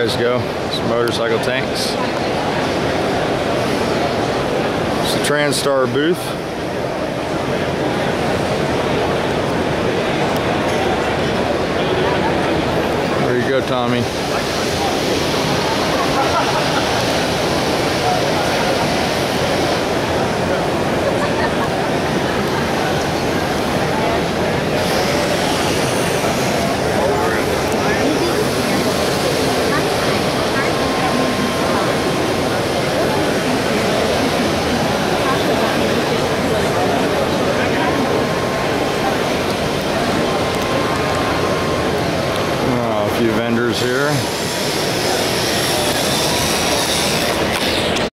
guys go. Some motorcycle tanks. It's the TranStar booth. There you go, Tommy. A few vendors here.